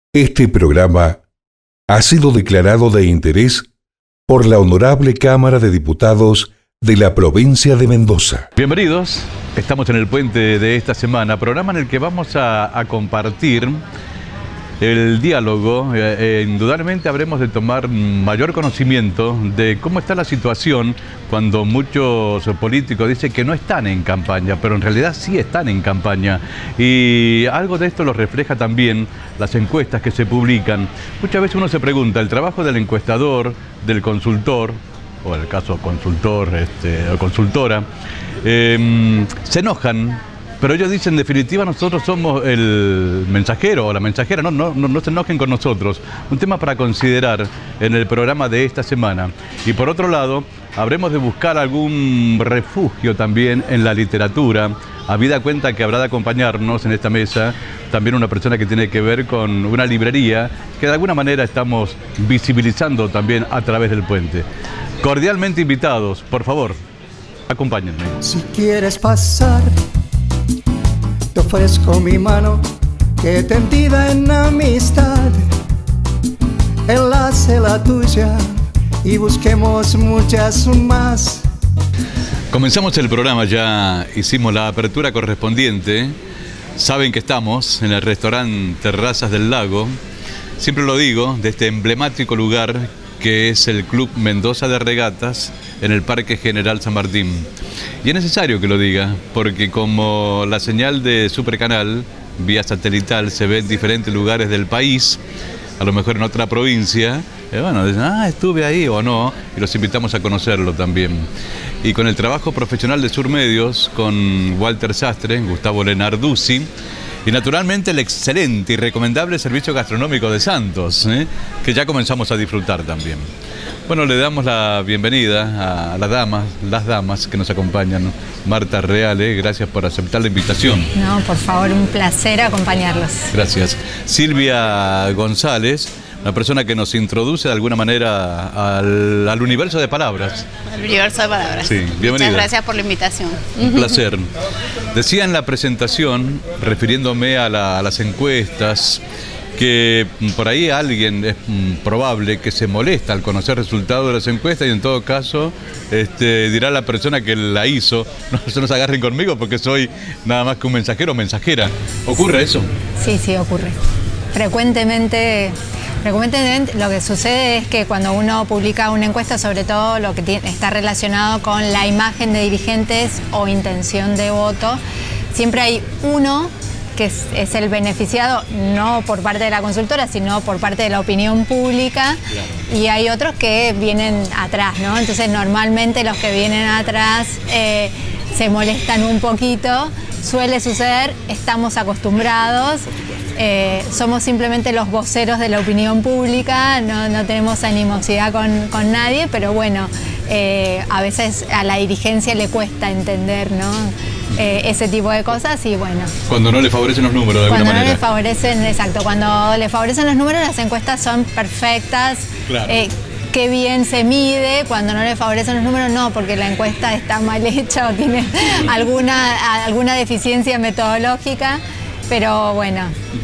Este programa ha sido declarado de interés por la Honorable Cámara de Diputados de la provincia de Mendoza. Bienvenidos, estamos en el puente de esta semana, programa en el que vamos a compartir el diálogo. Indudablemente habremos de tomar mayor conocimiento de cómo está la situación cuando muchos políticos dicen que no están en campaña, pero en realidad sí están en campaña. Y algo de esto lo refleja también las encuestas que se publican. Muchas veces uno se pregunta, el trabajo del encuestador, del consultor, o en el caso consultor o consultora, se enojan. Pero ellos dicen, en definitiva, nosotros somos el mensajero o la mensajera, no se enojen con nosotros. Un tema para considerar en el programa de esta semana. Y por otro lado, habremos de buscar algún refugio también en la literatura, habida cuenta que habrá de acompañarnos en esta mesa también una persona que tiene que ver con una librería que de alguna manera estamos visibilizando también a través del puente. Cordialmente invitados, por favor, acompáñenme. Si quieres pasar, te ofrezco mi mano, que tendida en amistad, enlace la tuya y busquemos muchas más. Comenzamos el programa, ya hicimos la apertura correspondiente. Saben que estamos en el restaurante Terrazas del Lago, siempre lo digo, de este emblemático lugar que es el Club Mendoza de Regatas en el Parque General San Martín. Y es necesario que lo diga, porque como la señal de Supercanal, vía satelital, se ve en diferentes lugares del país, a lo mejor en otra provincia, bueno, dicen, estuve ahí o no, y los invitamos a conocerlo también. Y con el trabajo profesional de Surmedios, con Walter Sastre, Gustavo Lenarduzzi, y naturalmente el excelente y recomendable servicio gastronómico de Santos, que ya comenzamos a disfrutar también. Bueno, le damos la bienvenida a las damas que nos acompañan. Marta Reale, gracias por aceptar la invitación. No, por favor, un placer acompañarlos. Gracias. Silvia González, una persona que nos introduce de alguna manera al universo de palabras. El universo de palabras. Sí, bienvenida. Muchas gracias por la invitación. Un placer. Decía en la presentación, refiriéndome a las encuestas, que por ahí alguien es probable que se molesta al conocer el resultado de las encuestas y en todo caso dirá la persona que la hizo, no se nos agarren conmigo porque soy nada más que un mensajero o mensajera. ¿Ocurre eso? Sí, ocurre. Frecuentemente lo que sucede es que cuando uno publica una encuesta, sobre todo lo que está relacionado con la imagen de dirigentes o intención de voto, siempre hay uno que es el beneficiado, no por parte de la consultora, sino por parte de la opinión pública, y hay otros que vienen atrás, ¿no? Entonces normalmente los que vienen atrás se molestan un poquito, suele suceder, estamos acostumbrados. Somos simplemente los voceros de la opinión pública, no tenemos animosidad con nadie, pero bueno, a veces a la dirigencia le cuesta entender, ¿no? Ese tipo de cosas y bueno. Cuando no le favorecen los números de alguna manera. Cuando no le favorecen, exacto, cuando le favorecen los números las encuestas son perfectas. Claro. Qué bien se mide, cuando no le favorecen los números no, porque la encuesta está mal hecha o tiene alguna deficiencia metodológica. Pero bueno,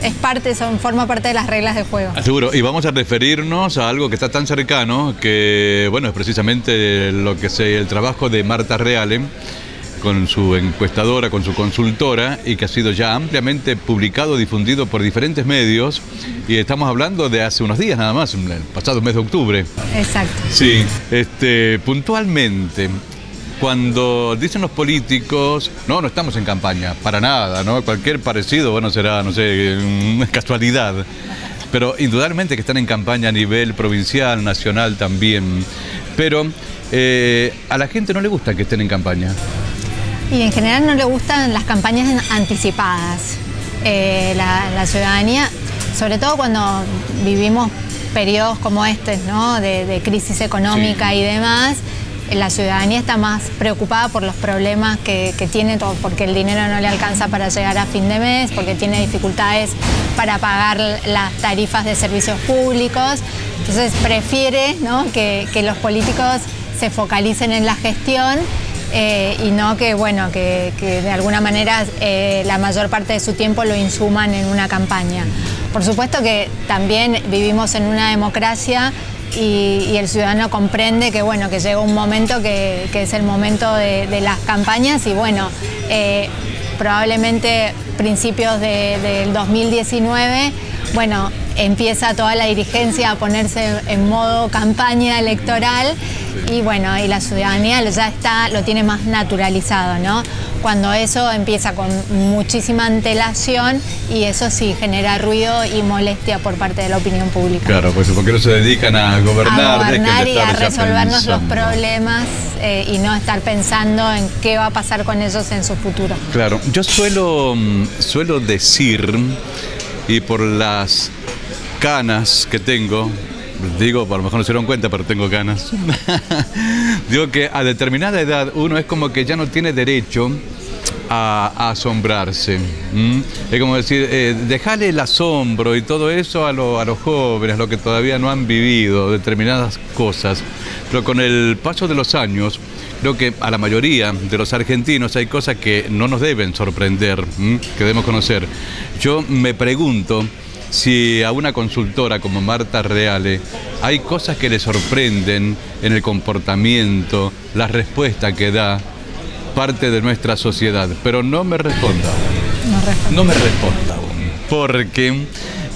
forma parte de las reglas del juego. Seguro, y vamos a referirnos a algo que está tan cercano, que bueno, es precisamente el trabajo de Marta Reale, con su encuestadora, con su consultora, y que ha sido ya ampliamente publicado, difundido por diferentes medios, y estamos hablando de hace unos días nada más, el pasado mes de octubre. Exacto. Sí, puntualmente, cuando dicen los políticos, no estamos en campaña, para nada, ¿no? Cualquier parecido, bueno, será, no sé, una casualidad. Pero indudablemente que están en campaña a nivel provincial, nacional también. Pero a la gente no le gusta que estén en campaña. Y en general no le gustan las campañas anticipadas. La ciudadanía, sobre todo cuando vivimos periodos como este, ¿no? De crisis económica y demás, la ciudadanía está más preocupada por los problemas que tiene, porque el dinero no le alcanza para llegar a fin de mes, porque tiene dificultades para pagar las tarifas de servicios públicos. Entonces prefiere, ¿no? que los políticos se focalicen en la gestión y no que de alguna manera la mayor parte de su tiempo lo insuman en una campaña. Por supuesto que también vivimos en una democracia y el ciudadano comprende que, bueno, que llega un momento que es el momento de las campañas y, bueno, probablemente principios del 2019, bueno, empieza toda la dirigencia a ponerse en modo campaña electoral y, bueno, y la ciudadanía ya lo tiene más naturalizado, ¿no? Cuando eso empieza con muchísima antelación y eso sí genera ruido y molestia por parte de la opinión pública. Claro, pues porque no se dedican a gobernar y a resolvernos los problemas y no estar pensando en qué va a pasar con ellos en su futuro. Claro, yo suelo decir, y por las canas que tengo, digo, a lo mejor no se dieron cuenta, pero tengo canas. Digo que a determinada edad uno es como que ya no tiene derecho a asombrarse. Es como decir, dejarle el asombro y todo eso a los jóvenes, a los que todavía no han vivido determinadas cosas. Pero con el paso de los años, creo que a la mayoría de los argentinos hay cosas que no nos deben sorprender, que debemos conocer. Yo me pregunto si a una consultora como Marta Reale hay cosas que le sorprenden en el comportamiento, la respuesta que da parte de nuestra sociedad. Pero no me responda. No me responda aún. Porque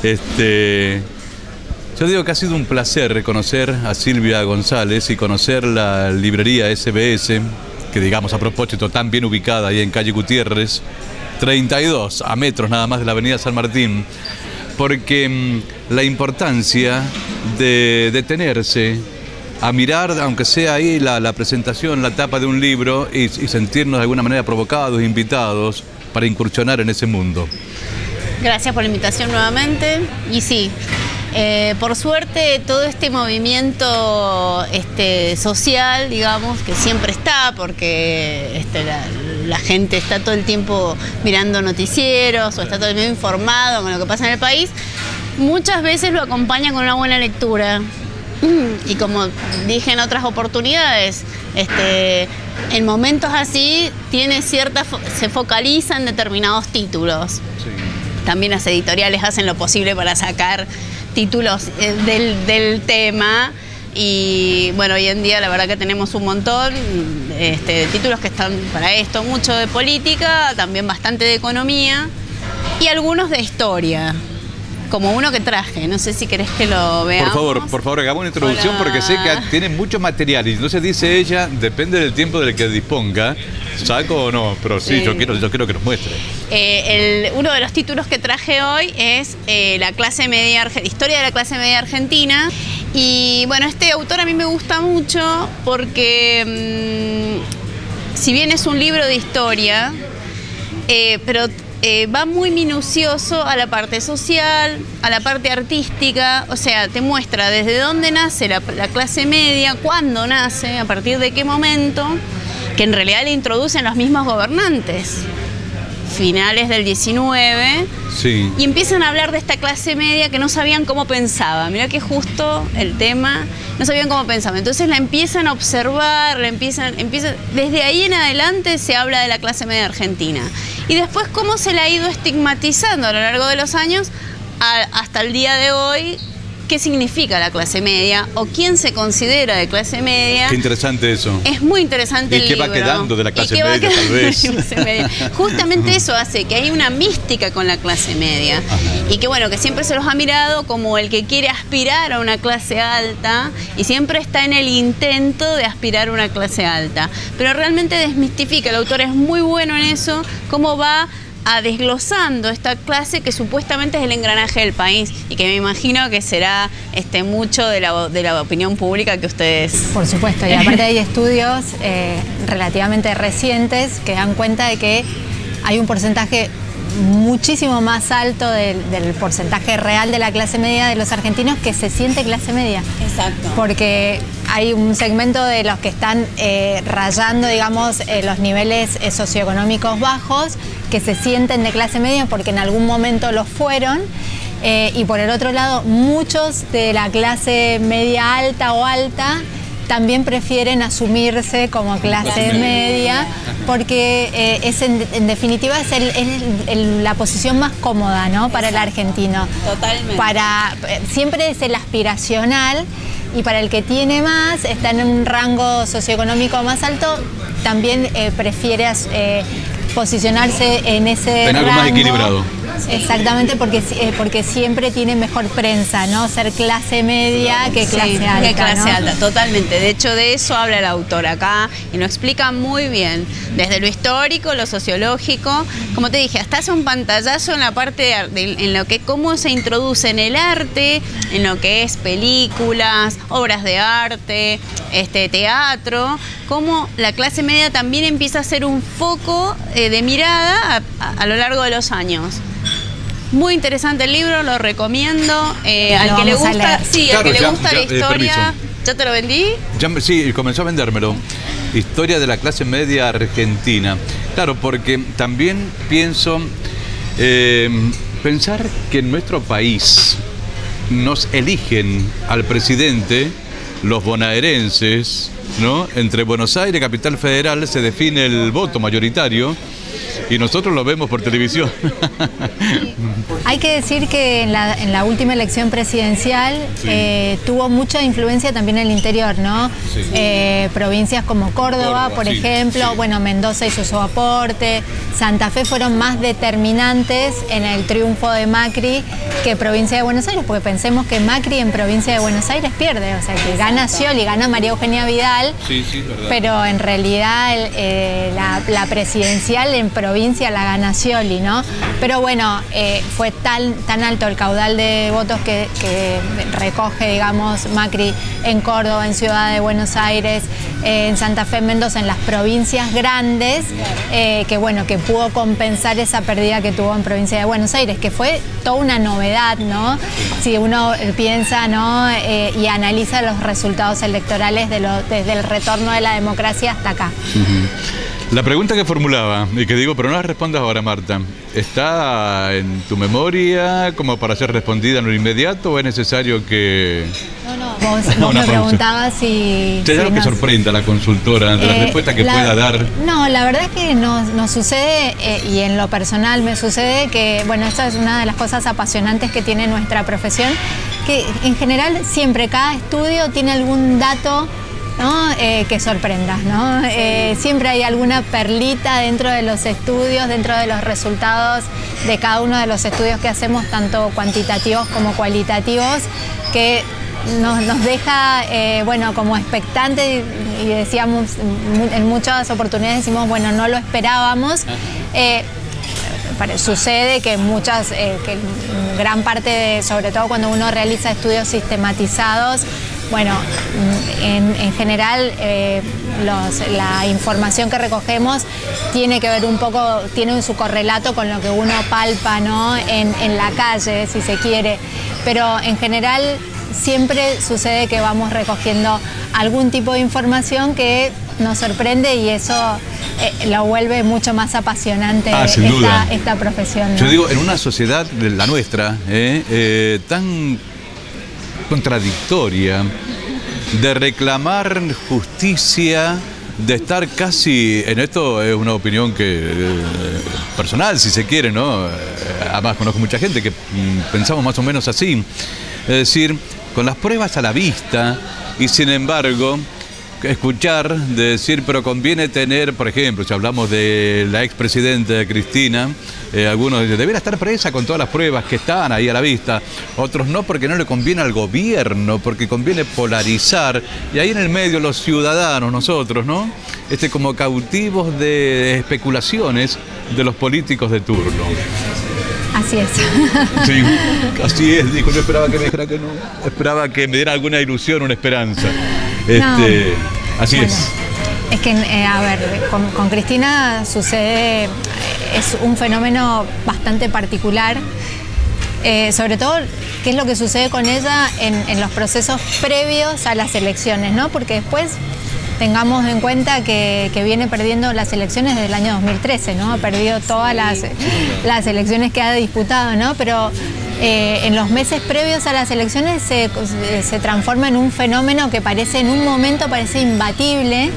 yo digo que ha sido un placer conocer a Silvia González y conocer la librería SBS, que digamos a propósito tan bien ubicada ahí en calle Gutiérrez, 32, a metros nada más de la avenida San Martín, porque la importancia de detenerse a mirar, aunque sea ahí la presentación, la tapa de un libro y sentirnos de alguna manera provocados, invitados para incursionar en ese mundo. Gracias por la invitación nuevamente. Y sí, por suerte todo este movimiento social, digamos, que siempre está, porque la gente está todo el tiempo mirando noticieros o está todo el tiempo informado con lo que pasa en el país, muchas veces lo acompaña con una buena lectura. Y como dije en otras oportunidades, en momentos así se focaliza en determinados títulos. Sí. También las editoriales hacen lo posible para sacar títulos del tema. Y bueno, hoy en día la verdad que tenemos un montón de títulos que están para esto, mucho de política, también bastante de economía y algunos de historia. Como uno que traje, no sé si querés que lo veamos. Por favor, hagamos una introducción. Hola. Porque sé que tiene mucho material y entonces dice ella, depende del tiempo del que disponga, saco o no, pero sí, yo quiero que nos muestre. Uno de los títulos que traje hoy es Historia de la clase media argentina. Y bueno, este autor a mí me gusta mucho porque si bien es un libro de historia, pero va muy minucioso a la parte social, a la parte artística, o sea, te muestra desde dónde nace la clase media, cuándo nace, a partir de qué momento, que en realidad le introducen los mismos gobernantes, finales del 19, sí. Y empiezan a hablar de esta clase media que no sabían cómo pensaba. Mirá que justo el tema, no sabían cómo pensaba. Entonces la empiezan a observar, desde ahí en adelante se habla de la clase media argentina. Y después cómo se la ha ido estigmatizando a lo largo de los años hasta el día de hoy. ¿Qué significa la clase media? ¿O quién se considera de clase media? Qué interesante eso. Es muy interesante el libro. ¿Y qué va quedando de la clase media, tal vez? Justamente eso hace que hay una mística con la clase media. Ajá. Y que bueno, que siempre se los ha mirado como el que quiere aspirar a una clase alta y siempre está en el intento de aspirar a una clase alta. Pero realmente desmistifica, el autor es muy bueno en eso, cómo va desglosando esta clase que supuestamente es el engranaje del país y que me imagino que será mucho de la opinión pública que ustedes... Por supuesto, y aparte hay estudios relativamente recientes que dan cuenta de que hay un porcentaje muchísimo más alto del porcentaje real de la clase media de los argentinos que se siente clase media. Exacto. Porque hay un segmento de los que están rayando, digamos, los niveles socioeconómicos bajos, que se sienten de clase media porque en algún momento lo fueron. Y por el otro lado, muchos de la clase media alta o alta también prefieren asumirse como clase media, porque es en definitiva es la posición más cómoda, ¿no?, para el argentino. Totalmente. Siempre es el aspiracional, y para el que tiene más, está en un rango socioeconómico más alto, también prefiere posicionarse en ese en algo rango, más equilibrado. Exactamente, porque siempre tiene mejor prensa, ¿no? Ser clase media que clase alta. Que clase ¿no? alta, totalmente. De hecho, de eso habla el autor acá y lo explica muy bien. Desde lo histórico, lo sociológico, como te dije, hasta hace un pantallazo en la parte en lo que cómo se introduce en el arte, en lo que es películas, obras de arte, teatro, cómo la clase media también empieza a ser un foco de mirada a lo largo de los años. Muy interesante el libro, lo recomiendo. Al que le gusta, Claro, al que le gusta la historia. Permiso. ¿Ya te lo vendí? Sí, comenzó a vendérmelo. Historia de la clase media argentina. Claro, porque también pienso, pensar que en nuestro país nos eligen al presidente los bonaerenses, ¿no? Entre Buenos Aires y Capital Federal se define el voto mayoritario. Y nosotros lo vemos por televisión. Hay que decir que en la última elección presidencial tuvo mucha influencia también en el interior, ¿no? Sí. Provincias como Córdoba, por ejemplo, bueno, Mendoza hizo su aporte, Santa Fe fueron más determinantes en el triunfo de Macri que provincia de Buenos Aires, porque pensemos que Macri en provincia de Buenos Aires pierde, o sea, que gana Scioli, gana María Eugenia Vidal, verdad. Pero en realidad la presidencial en provincia la gana Scioli, ¿no? Pero bueno, fue tan alto el caudal de votos que recoge, digamos, Macri en Córdoba, en Ciudad de Buenos Aires, en Santa Fe, en Mendoza, en las provincias grandes, que bueno, que pudo compensar esa pérdida que tuvo en provincia de Buenos Aires, que fue toda una novedad, ¿no? Si uno piensa, ¿no?, y analiza los resultados electorales desde el retorno de la democracia hasta acá. La pregunta que formulaba, y que digo, pero no la respondas ahora, Marta, ¿está en tu memoria como para ser respondida en lo inmediato o es necesario que...? Vos me preguntabas si... ¿Te da algo que sorprenda a la consultora de la respuesta que pueda dar? No, la verdad es que nos sucede, y en lo personal me sucede que, bueno, esta es una de las cosas apasionantes que tiene nuestra profesión, que en general siempre cada estudio tiene algún dato, ¿no?, que sorprenda, ¿no? Siempre hay alguna perlita dentro de los estudios, dentro de los resultados de cada uno de los estudios que hacemos, tanto cuantitativos como cualitativos, que nos deja, bueno, como expectantes, y decíamos, en muchas oportunidades decimos, bueno, no lo esperábamos. Sucede que que gran parte, sobre todo cuando uno realiza estudios sistematizados, bueno, en general la información que recogemos tiene que ver un poco, tiene su correlato con lo que uno palpa, ¿no?, en la calle, si se quiere, pero en general siempre sucede que vamos recogiendo algún tipo de información que nos sorprende y eso lo vuelve mucho más apasionante esta profesión, ¿no? Yo digo, en una sociedad, la nuestra, tan contradictoria, de reclamar justicia, de estar casi, en esto es una opinión que personal, si se quiere, ¿no? Además conozco mucha gente que pensamos más o menos así, es decir, con las pruebas a la vista, y sin embargo escuchar de decir, pero conviene tener, por ejemplo, si hablamos de la expresidenta Cristina, algunos dicen, debería estar presa con todas las pruebas que están ahí a la vista, otros no, porque no le conviene al gobierno, porque conviene polarizar, y ahí en el medio los ciudadanos, nosotros, ¿no?, como cautivos de especulaciones de los políticos de turno. Así es. Sí, así es, dijo, yo esperaba que me dijera que no, esperaba que me diera alguna ilusión, una esperanza. Así bueno, es que, a ver, con Cristina sucede, es un fenómeno bastante particular, sobre todo, qué es lo que sucede con ella en los procesos previos a las elecciones, ¿no? Porque después tengamos en cuenta que viene perdiendo las elecciones desde el año 2013, ¿no? Ha perdido todas las elecciones que ha disputado, ¿no? Pero en los meses previos a las elecciones se transforma en un fenómeno que parece, en un momento parece imbatible,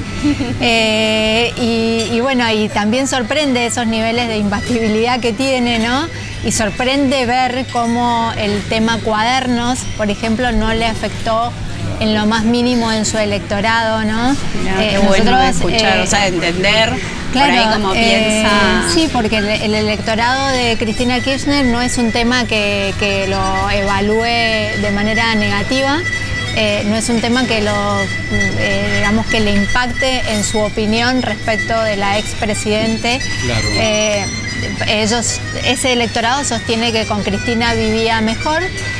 y bueno, y también sorprende esos niveles de imbatibilidad que tiene, ¿no? Y sorprende ver cómo el tema cuadernos, por ejemplo, no le afectó en lo más mínimo en su electorado, ¿no? Mirá, qué bueno escuchar, o sea, entender claro, por ahí cómo piensa. Sí, porque el electorado de Cristina Kirchner no es un tema que lo evalúe de manera negativa, no es un tema que digamos que le impacte en su opinión respecto de la expresidente. Claro. Ese electorado sostiene que con Cristina vivía mejor.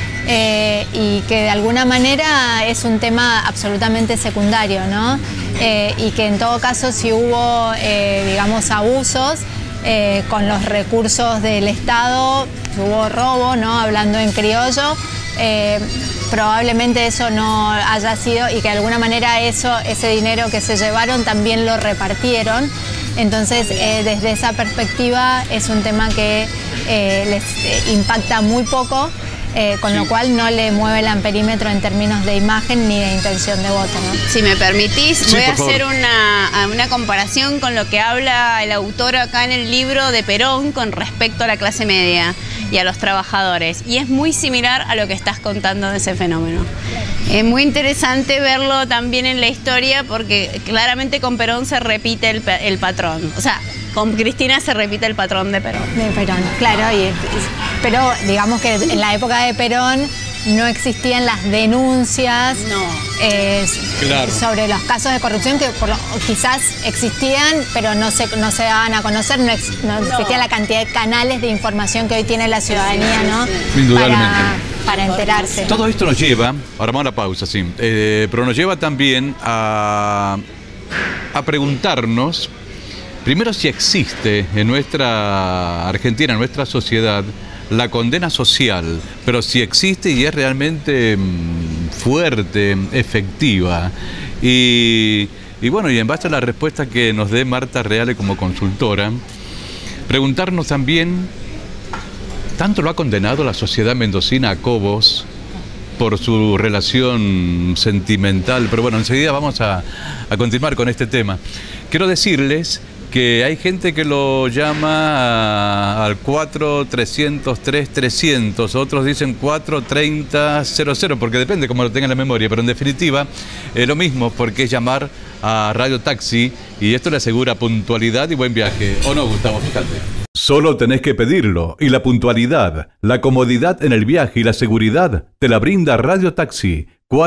Y que de alguna manera es un tema absolutamente secundario, ¿no? Y que en todo caso si hubo, digamos, abusos con los recursos del Estado, hubo robo, ¿no? Hablando en criollo, probablemente eso no haya sido, y que de alguna manera ese dinero que se llevaron también lo repartieron. Entonces, desde esa perspectiva es un tema que les impacta muy poco. Con lo cual no le mueve el amperímetro en términos de imagen ni de intención de voto, ¿no? Si me permitís, voy a hacer una comparación con lo que habla el autor acá en el libro de Perón con respecto a la clase media y a los trabajadores. Y es muy similar a lo que estás contando de ese fenómeno. Es muy interesante verlo también en la historia porque claramente con Perón se repite el patrón. O sea, con Cristina se repite el patrón de Perón. De Perón, claro. Pero digamos que en la época de Perón no existían las denuncias sobre los casos de corrupción que quizás existían, pero no se daban a conocer, no existía la cantidad de canales de información que hoy tiene la ciudadanía, ¿no? Indudablemente. Para enterarse. Todo esto nos lleva, ahora vamos a la pausa, sí, pero nos lleva también a preguntarnos, primero, si existe en nuestra Argentina, en nuestra sociedad, la condena social, pero si existe y es realmente fuerte, efectiva. Y bueno, y en base a la respuesta que nos dé Marta Reale como consultora, preguntarnos también, ¿tanto lo ha condenado la sociedad mendocina a Cobos por su relación sentimental? Pero bueno, enseguida vamos a continuar con este tema. Quiero decirles que hay gente que lo llama al 4-303-300, otros dicen 430-00, porque depende cómo lo tengan en la memoria, pero en definitiva lo mismo, porque es llamar a Radio Taxi y esto le asegura puntualidad y buen viaje. ¿O no, Gustavo? Fíjate. Solo tenés que pedirlo y la puntualidad, la comodidad en el viaje y la seguridad te la brinda Radio Taxi.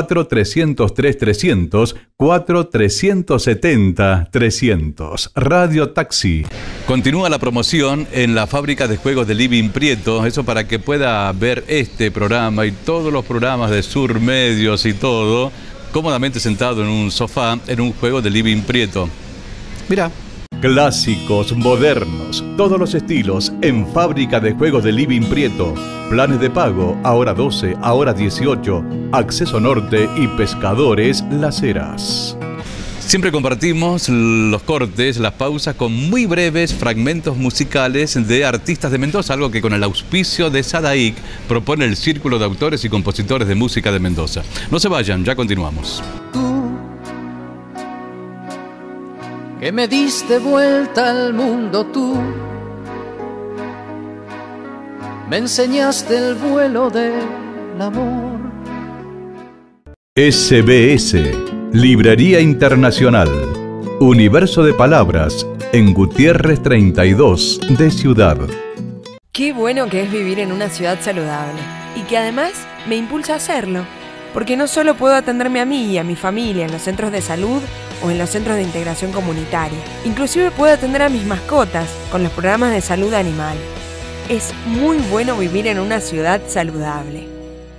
4-303-300, 4-370-300. Radio Taxi. Continúa la promoción en la fábrica de juegos de Living Prieto, eso para que pueda ver este programa y todos los programas de Sur Medios y todo, cómodamente sentado en un sofá en un juego de Living Prieto. Mira. Clásicos, modernos, todos los estilos en fábrica de juegos de Living Prieto. Planes de pago, ahora 12, ahora 18. Acceso norte y Pescadores Las Heras. Siempre compartimos los cortes, las pausas con muy breves fragmentos musicales de artistas de Mendoza, algo que con el auspicio de Sadaic propone el Círculo de Autores y Compositores de Música de Mendoza. No se vayan, ya continuamos. Que me diste vuelta al mundo tú, me enseñaste el vuelo del amor. SBS, Librería Internacional, Universo de Palabras, en Gutiérrez 32 de Ciudad. Qué bueno que es vivir en una ciudad saludable y que además me impulsa a hacerlo, porque no solo puedo atenderme a mí y a mi familia en los centros de salud o en los centros de integración comunitaria, inclusive puedo atender a mis mascotas con los programas de salud animal. Es muy bueno vivir en una ciudad saludable.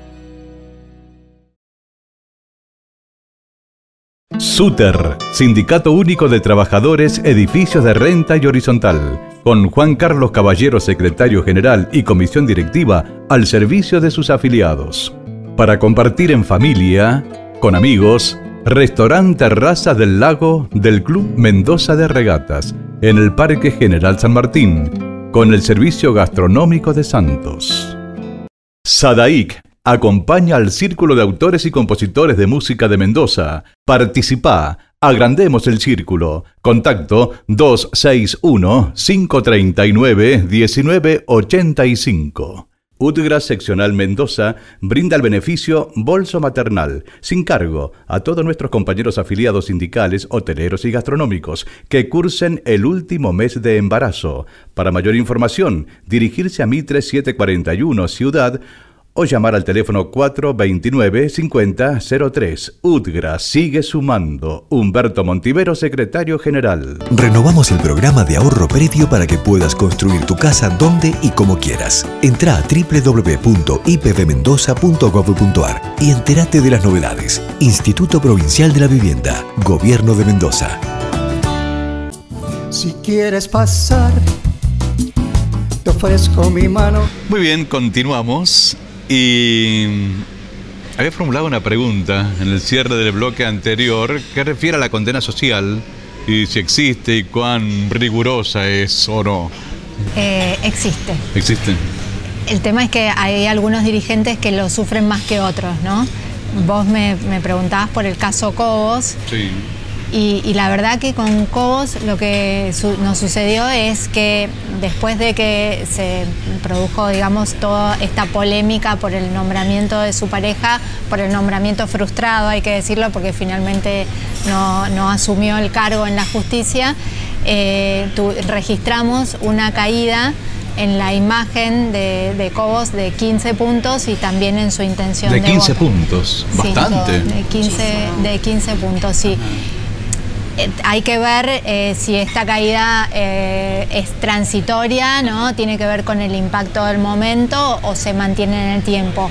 SUTER, Sindicato Único de Trabajadores, Edificios de Renta y Horizontal, con Juan Carlos Caballero, secretario general y comisión directiva, al servicio de sus afiliados. Para compartir en familia, con amigos, Restaurante Terraza del Lago del Club Mendoza de Regatas, en el Parque General San Martín, con el servicio gastronómico de Santos. SADAIC acompaña al Círculo de Autores y Compositores de Música de Mendoza. Participá, agrandemos el círculo. Contacto 261-539-1985. UTGRA Seccional Mendoza brinda el beneficio Bolso Maternal, sin cargo, a todos nuestros compañeros afiliados sindicales, hoteleros y gastronómicos que cursen el último mes de embarazo. Para mayor información, dirigirse a Mitre 741 Ciudad o llamar al teléfono 429-5003. UTGRA sigue sumando. Humberto Montivero, secretario general. Renovamos el programa de ahorro predio para que puedas construir tu casa donde y como quieras. Entrá a www.ipvmendoza.gov.ar y entérate de las novedades. Instituto Provincial de la Vivienda, Gobierno de Mendoza. Si quieres pasar, te ofrezco mi mano. Muy bien, continuamos. Y había formulado una pregunta en el cierre del bloque anterior que refiere a la condena social y si existe y cuán rigurosa es o no. Existe. ¿Existe? El tema es que hay algunos dirigentes que lo sufren más que otros, ¿no? Vos me preguntabas por el caso Cobos. Sí. Y la verdad que con Cobos lo que nos sucedió es que después de que se produjo, digamos, toda esta polémica por el nombramiento de su pareja, por el nombramiento frustrado, hay que decirlo, porque finalmente no asumió el cargo en la justicia, registramos una caída en la imagen de Cobos de 15 puntos y también en su intención de voto. ¿De 15 puntos? Bastante. Sí, de 15 puntos, sí. Hay que ver si esta caída es transitoria, ¿no? Tiene que ver con el impacto del momento o se mantiene en el tiempo.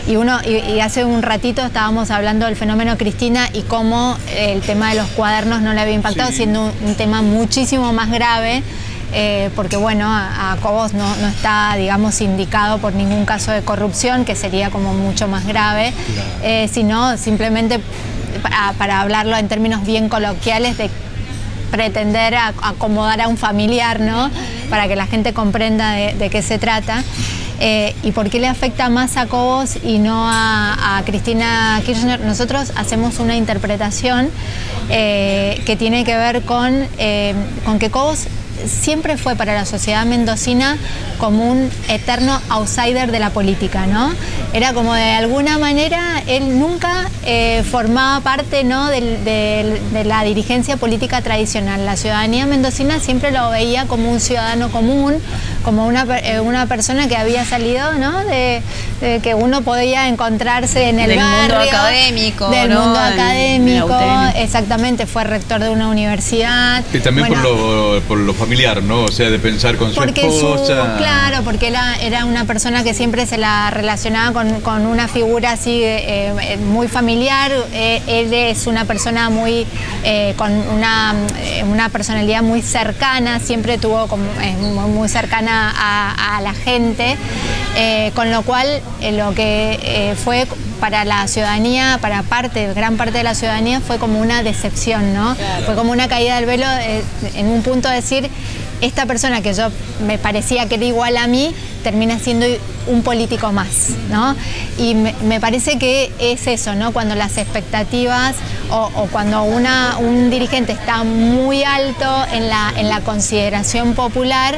Y hace un ratito estábamos hablando del fenómeno Cristina y cómo el tema de los cuadernos no le había impactado, sí, siendo un tema muchísimo más grave. Porque bueno, a Cobos no está, digamos, indicado por ningún caso de corrupción, que sería como mucho más grave, claro, sino simplemente para hablarlo en términos bien coloquiales de pretender acomodar a un familiar, ¿no? Para que la gente comprenda de qué se trata. ¿Y por qué le afecta más a Cobos y no a Cristina Kirchner? Nosotros hacemos una interpretación que tiene que ver con que Cobos siempre fue para la sociedad mendocina como un eterno outsider de la política, ¿no? Era como de alguna manera, él nunca formaba parte, ¿no?, de la dirigencia política tradicional. La ciudadanía mendocina siempre lo veía como un ciudadano común, como una persona que había salido, ¿no?, de que uno podía encontrarse en el barrio. Mundo académico, del ¿no? mundo académico, exactamente, fue rector de una universidad. Y también bueno, por lo familiar, ¿no? O sea, de pensar con su esposa. Claro, porque era una persona que siempre se la relacionaba con una figura así muy familiar. Él es una persona muy con una personalidad muy cercana, siempre tuvo muy cercana a la gente, con lo cual lo que fue para la ciudadanía, gran parte de la ciudadanía, fue como una decepción, ¿no? Claro. Fue como una caída del velo, en un punto de decir, esta persona que yo me parecía que era igual a mí, termina siendo un político más, ¿no? Y me parece que es eso, ¿no? Cuando las expectativas o cuando un dirigente está muy alto en la consideración popular,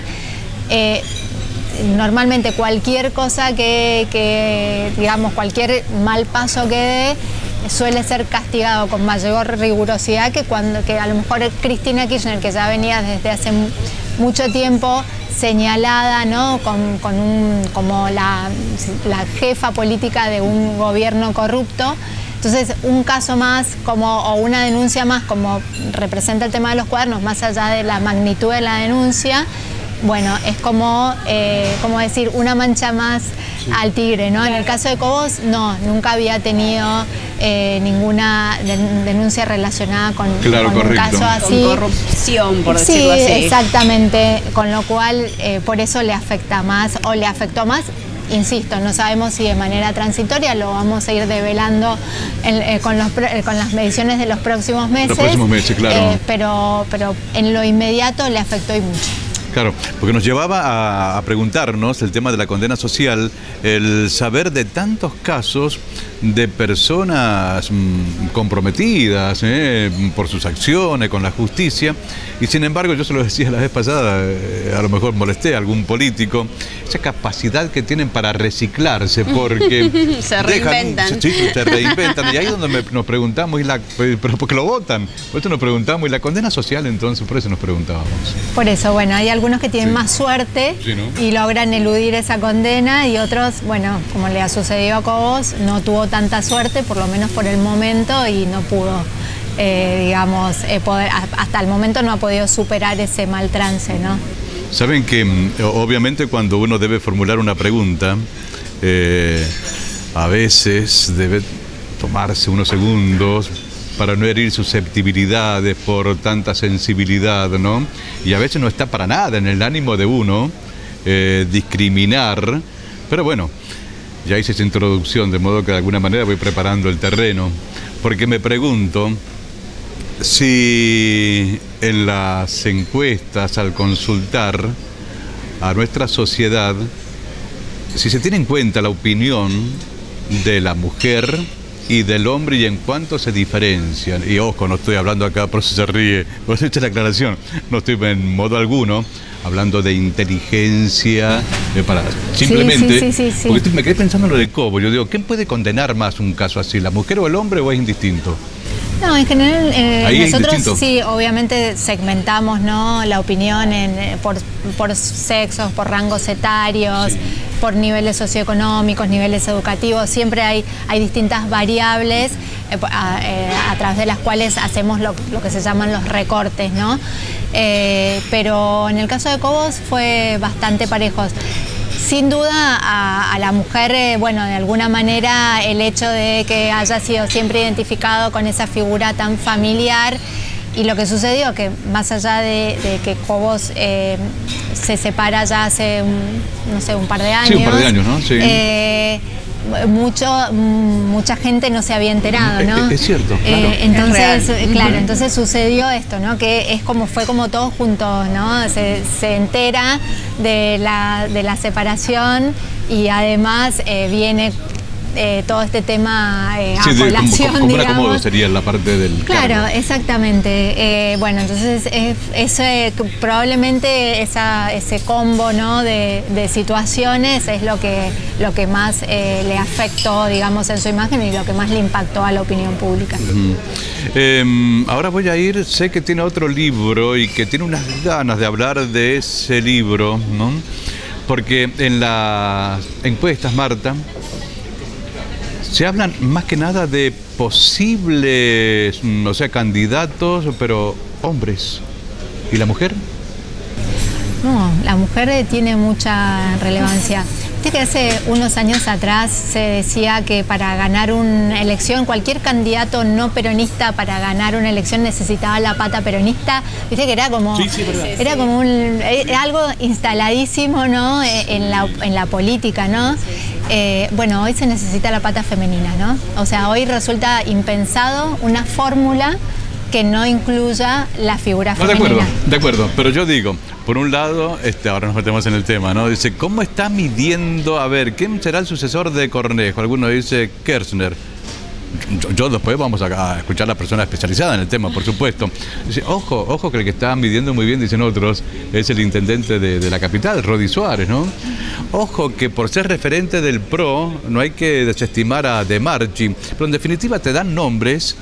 normalmente cualquier cosa digamos, cualquier mal paso que dé, suele ser castigado con mayor rigurosidad que a lo mejor Cristina Kirchner, que ya venía desde hace mucho tiempo señalada, ¿no?, como la jefa política de un gobierno corrupto. Entonces, un caso más o una denuncia más, como representa el tema de los cuadernos, más allá de la magnitud de la denuncia, bueno, es como decir, una mancha más al tigre, ¿no? En el caso de Cobos, no, nunca había tenido ninguna denuncia relacionada con un caso así. Con corrupción, por decirlo así. Sí, exactamente, con lo cual por eso le afecta más o le afectó más. Insisto, no sabemos si de manera transitoria, lo vamos a ir develando con las mediciones de los próximos meses. Los próximos meses, claro. Pero en lo inmediato le afectó y mucho. Claro, porque nos llevaba a preguntarnos el tema de la condena social, el saber de tantos casos de personas comprometidas por sus acciones con la justicia, y sin embargo, yo se lo decía la vez pasada, a lo mejor molesté a algún político, esa capacidad que tienen para reciclarse, porque se reinventan. Se reinventan, y ahí es donde nos preguntamos, pero porque lo votan, por eso nos preguntamos, y la condena social entonces, por eso nos preguntábamos. Por eso, bueno, hay algunos que tienen más suerte y logran eludir esa condena, y otros, bueno, como le ha sucedido a Cobos, no tuvo tanta suerte, por lo menos por el momento, y no pudo, digamos, hasta el momento no ha podido superar ese mal trance, ¿no? Saben que obviamente cuando uno debe formular una pregunta, a veces debe tomarse unos segundos para no herir susceptibilidades por tanta sensibilidad, ¿no? Y a veces no está para nada en el ánimo de uno discriminar, pero bueno, ya hice esa introducción, de modo que de alguna manera voy preparando el terreno, porque me pregunto si en las encuestas, al consultar a nuestra sociedad, si se tiene en cuenta la opinión de la mujer y del hombre y en cuánto se diferencian. Y ojo, no estoy hablando acá, por si se ríe, por eso he hecho la aclaración, no estoy en modo alguno hablando de inteligencia, simplemente, sí. Porque me quedé pensando en lo de Cobo. Yo digo, ¿quién puede condenar más un caso así, la mujer o el hombre, o es indistinto? No, en general nosotros sí, obviamente segmentamos, ¿no?, la opinión por sexos, por rangos etarios, por niveles socioeconómicos, niveles educativos. Siempre hay distintas variables a través de las cuales hacemos lo que se llaman los recortes, ¿no? Pero en el caso de Cobos fue bastante parejos. Sin duda a la mujer, bueno, de alguna manera el hecho de que haya sido siempre identificado con esa figura tan familiar, y lo que sucedió, que más allá de que Cobos se separa ya hace, no sé, un par de años. Sí, un par de años, ¿no? Sí. Mucha gente no se había enterado, ¿no? Es cierto, claro. Entonces sucedió esto, ¿no? Que fue como todos juntos, ¿no? Se entera de la separación, y además viene todo este tema a colación, como un digamos. acomodo sería la parte del Claro, cargo. Exactamente. Bueno, entonces probablemente ese combo, ¿no?, de situaciones es lo que más le afectó, digamos, en su imagen, y lo que más le impactó a la opinión pública. Ahora voy a ir, sé que tiene otro libro y que tiene unas ganas de hablar de ese libro, ¿no? Porque en las encuestas, Marta, se hablan más que nada de posibles, o sea, candidatos, pero hombres. ¿Y la mujer? No, la mujer tiene mucha relevancia. Viste que hace unos años atrás se decía que para ganar una elección, cualquier candidato no peronista para ganar una elección necesitaba la pata peronista. Viste que era como, algo instaladísimo, ¿no?, en la política, ¿no? Bueno, hoy se necesita la pata femenina, ¿no? O sea, hoy resulta impensado una fórmula que no incluya la figura femenina. De acuerdo, pero yo digo, por un lado, ahora nos metemos en el tema, ¿no? Dice, ¿cómo está midiendo, a ver, quién será el sucesor de Cornejo? Alguno dice Kirchner. Yo después vamos a escuchar a la persona especializada en el tema, por supuesto. Dice, ojo que el que está midiendo muy bien, dicen otros, es el intendente de la capital, Rodi Suárez, ¿no? Ojo que por ser referente del PRO, no hay que desestimar a De Marchi, pero en definitiva te dan nombres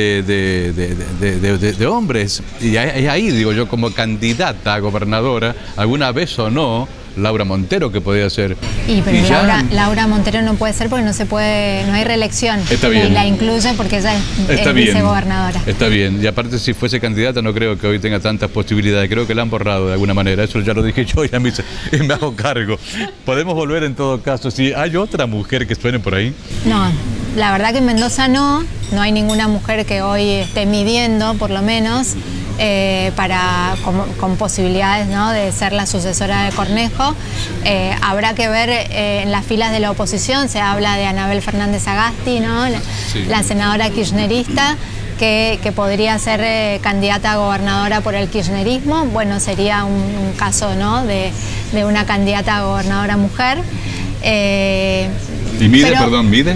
de hombres, y ahí digo yo, como candidata a gobernadora, alguna vez o no, Laura Montero, que podía ser. Pero Laura Montero no puede ser porque no hay reelección. Está bien. Y la incluyen porque ella es vicegobernadora. Está bien. Y aparte, si fuese candidata, no creo que hoy tenga tantas posibilidades. Creo que la han borrado de alguna manera. Eso ya lo dije yo y a mí me hago cargo. Podemos volver en todo caso. Si hay otra mujer que suene por ahí. No, la verdad que en Mendoza no hay ninguna mujer que hoy esté midiendo, por lo menos, con posibilidades, ¿no?, de ser la sucesora de Cornejo. Habrá que ver en las filas de la oposición, se habla de Anabel Fernández Agasti, ¿no?, la senadora kirchnerista, que podría ser candidata a gobernadora por el kirchnerismo. Bueno, sería un caso, ¿no?, de una candidata a gobernadora mujer. ¿Y mide, mide?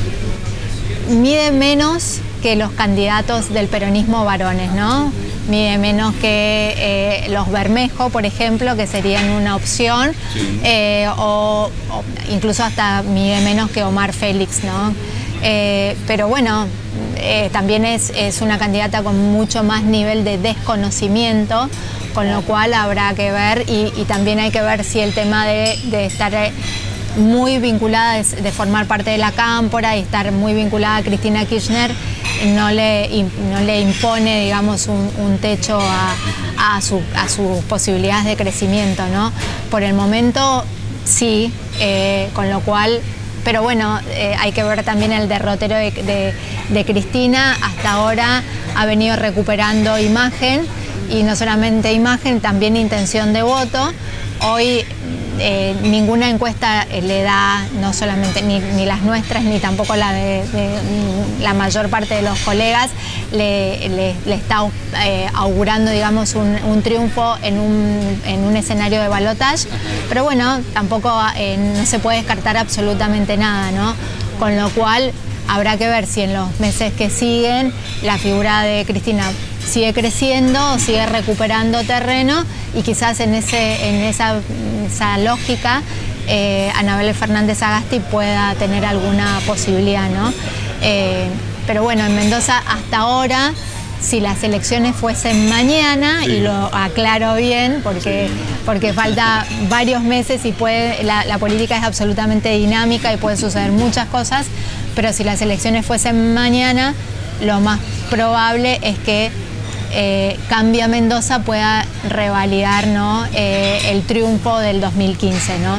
Mide menos que los candidatos del peronismo varones, ¿no? Mide menos que los Bermejo, por ejemplo, que serían una opción, sí. O incluso hasta mide menos que Omar Félix, ¿no? Pero bueno, también es una candidata con mucho más nivel de desconocimiento, con lo cual habrá que ver, y también hay que ver si el tema de estar muy vinculada, de formar parte de la Cámpora y estar muy vinculada a Cristina Kirchner, no le impone, digamos, un techo a sus posibilidades de crecimiento, ¿no? Por el momento sí, con lo cual, pero bueno, hay que ver también el derrotero de Cristina. Hasta ahora ha venido recuperando imagen, y no solamente imagen, también intención de voto. Hoy ninguna encuesta le da, no solamente ni las nuestras, ni tampoco la de la mayor parte de los colegas, le está augurando, digamos, un triunfo en un escenario de balotaje. Pero bueno, tampoco no se puede descartar absolutamente nada, ¿no? Con lo cual habrá que ver si en los meses que siguen la figura de Cristina sigue creciendo, sigue recuperando terreno, y quizás en esa lógica Anabel Fernández Agasti pueda tener alguna posibilidad, ¿no? Pero bueno, en Mendoza hasta ahora, si las elecciones fuesen mañana, sí, y lo aclaro bien porque falta varios meses y la política es absolutamente dinámica y pueden suceder muchas cosas, pero si las elecciones fuesen mañana, lo más probable es que Cambia Mendoza pueda revalidar, ¿no?, el triunfo del 2015, ¿no?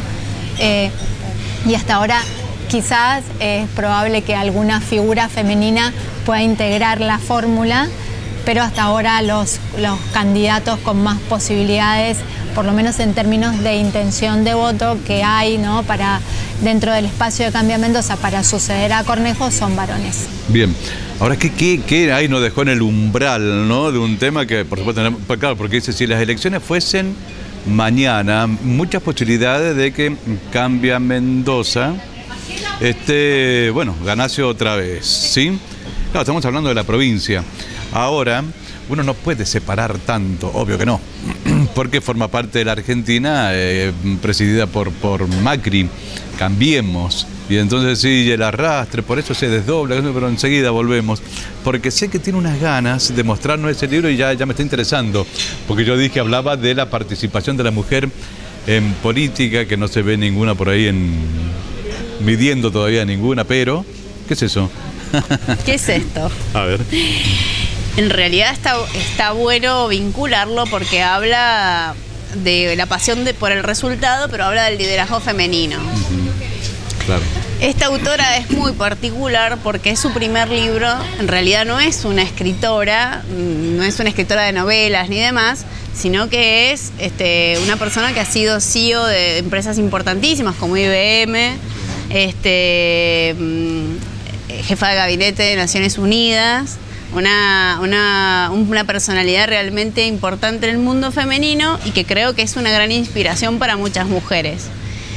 Y hasta ahora quizás es probable que alguna figura femenina pueda integrar la fórmula, pero hasta ahora los candidatos con más posibilidades, por lo menos en términos de intención de voto que hay, ¿no?, para dentro del espacio de Cambia Mendoza para suceder a Cornejo, son varones. Bien. Ahora, ¿qué ahí nos dejó en el umbral, ¿no?, de un tema que, por supuesto, claro, porque dice, si las elecciones fuesen mañana, muchas posibilidades de que Cambia Mendoza ganase otra vez, ¿sí? Claro, estamos hablando de la provincia. Ahora, uno no puede separar tanto, obvio que no, porque forma parte de la Argentina presidida por Macri. Cambiemos. Y entonces sigue el arrastre, por eso se desdobla, pero enseguida volvemos. Porque sé que tiene unas ganas de mostrarnos ese libro y ya me está interesando. Porque yo dije, hablaba de la participación de la mujer en política, que no se ve ninguna por ahí midiendo todavía ninguna, pero ¿qué es eso? ¿Qué es esto? A ver. En realidad está bueno vincularlo porque habla de la pasión por el resultado, pero habla del liderazgo femenino. Claro. Esta autora es muy particular porque es su primer libro. En realidad no es una escritora de novelas ni demás, sino que es una persona que ha sido CEO de empresas importantísimas como IBM, jefa de gabinete de Naciones Unidas, una personalidad realmente importante en el mundo femenino y que creo que es una gran inspiración para muchas mujeres.